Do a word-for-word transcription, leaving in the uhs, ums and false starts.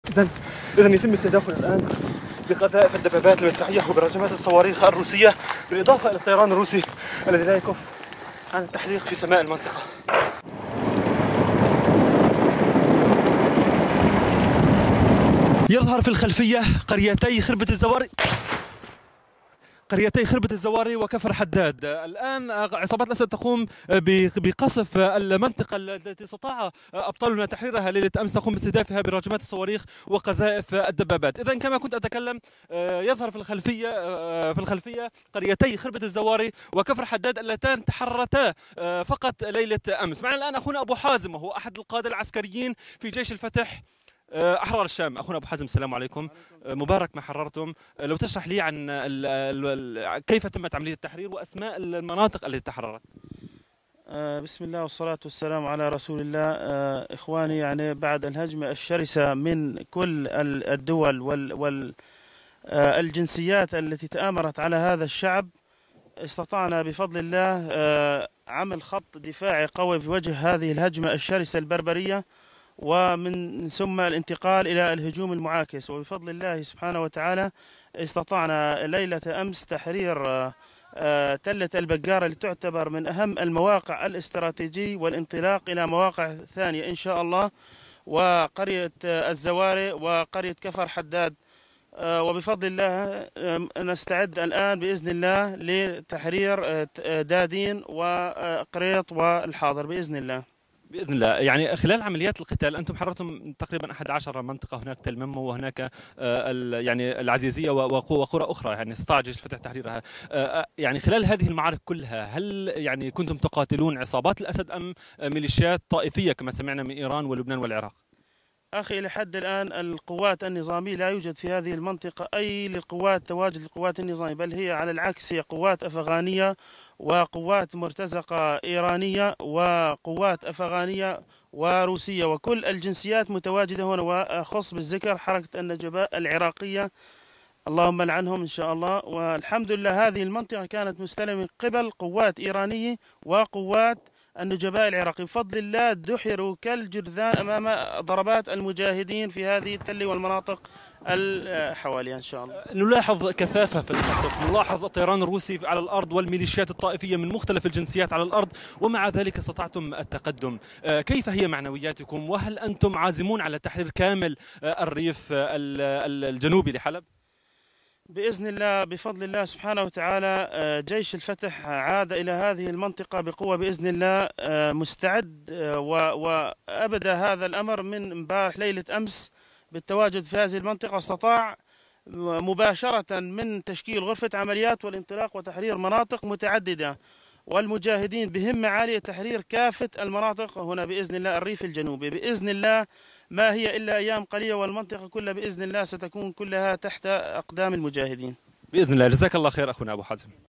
إذا إذا يتم استهدافنا الآن بقذائف الدبابات المدفعية وبرجمات الصواريخ الروسية، بالإضافة إلى الطيران الروسي الذي لا يكف عن التحليق في سماء المنطقة. يظهر في الخلفية قريتي خربة الزواري قريتي خربة الزواري وكفر حداد. الآن عصابات الأسد تقوم بقصف المنطقة التي استطاع أبطالنا تحريرها ليلة أمس، تقوم باستهدافها برجمات الصواريخ وقذائف الدبابات. إذا كما كنت أتكلم، يظهر في الخلفية في الخلفية قريتي خربة الزواري وكفر حداد اللتان تحررتا فقط ليلة أمس. معنا الآن أخونا أبو حازم، وهو أحد القادة العسكريين في جيش الفتح أحرار الشام. أخونا أبو حازم، السلام عليكم. مبارك ما حررتم. لو تشرح لي عن ال ال كيف تمت عملية التحرير وأسماء المناطق التي تحررت. بسم الله والصلاة والسلام على رسول الله. إخواني، يعني بعد الهجمة الشرسة من كل الدول والجنسيات التي تآمرت على هذا الشعب، استطعنا بفضل الله عمل خط دفاعي قوي في وجه هذه الهجمة الشرسة البربرية، ومن ثم الانتقال إلى الهجوم المعاكس. وبفضل الله سبحانه وتعالى استطعنا ليلة أمس تحرير تلة البقارة، اللي تعتبر من أهم المواقع الاستراتيجية، والانطلاق إلى مواقع ثانية إن شاء الله، وقرية الزواري وقرية كفر حداد. وبفضل الله نستعد الآن بإذن الله لتحرير دادين وقريط والحاضر بإذن الله. بإذن الله. يعني خلال عمليات القتال أنتم حررتم تقريبا أحد عشر منطقة، هناك تل ممو وهناك يعني العزيزية وقرى أخرى، يعني استطاع جيش الفتح تحريرها. يعني خلال هذه المعارك كلها، هل يعني كنتم تقاتلون عصابات الأسد أم ميليشيات طائفية كما سمعنا من إيران ولبنان والعراق؟ أخي، لحد الآن القوات النظامية لا يوجد في هذه المنطقة أي للقوات تواجد القوات النظامية، بل هي على العكس، هي قوات أفغانية وقوات مرتزقة إيرانية وقوات أفغانية وروسية، وكل الجنسيات متواجدة هنا. وأخص بالذكر حركة النجباء العراقية، اللهم لعنهم إن شاء الله. والحمد لله هذه المنطقة كانت مستلمة من قبل قوات إيرانية وقوات النجباء العراقي. بفضل الله دحروا كالجرذان أمام ضربات المجاهدين في هذه التل والمناطق الحوالية إن شاء الله. نلاحظ كثافة في القصف، نلاحظ الطيران الروسي على الأرض والميليشيات الطائفية من مختلف الجنسيات على الأرض، ومع ذلك استطعتم التقدم. كيف هي معنوياتكم، وهل أنتم عازمون على تحرير كامل الريف الجنوبي لحلب؟ بإذن الله بفضل الله سبحانه وتعالى جيش الفتح عاد إلى هذه المنطقة بقوة بإذن الله، مستعد وأبدأ هذا الأمر من امبارح ليلة أمس بالتواجد في هذه المنطقة. استطاع مباشرة من تشكيل غرفة عمليات والانطلاق وتحرير مناطق متعددة، والمجاهدين بهمة عالية تحرير كافة المناطق هنا بإذن الله. الريف الجنوبي بإذن الله ما هي إلا أيام قليلة، والمنطقة كلها بإذن الله ستكون كلها تحت أقدام المجاهدين بإذن الله. جزاك الله خير أخونا أبو حازم.